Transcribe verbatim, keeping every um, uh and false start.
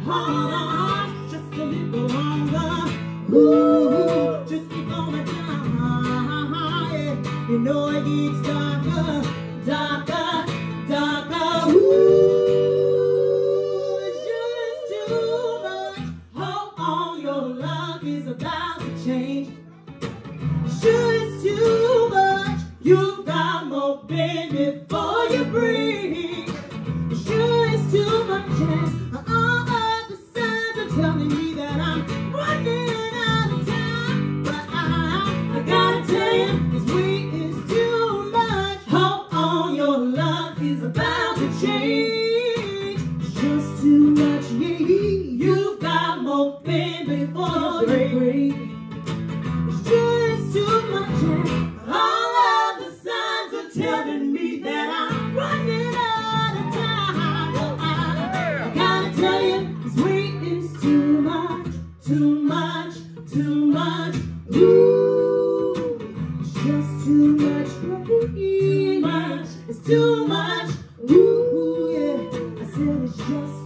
hold on just a little longer. Ooh, just keep on it down. Yeah. You know it gets darker, darker, darker. Ooh, it's just too much. Hold on, your luck is about to change. Sure, it's too much. You've got more pain before you breathe. Sure, it's too much. Yes. All of the signs are telling me that I'm running out of time. But I, I gotta tell you, this weight is too much. Hold on, your luck is about to change. It's just too much. Yeah, you've got more pain before you break. It's just too much. Yes. All of the signs are telling me that I'm running out of time. But I, I gotta tell you, this weight is too much, too much, too much. Ooh, it's just too much. Too much. It's too much. Ooh, yeah. I said it's just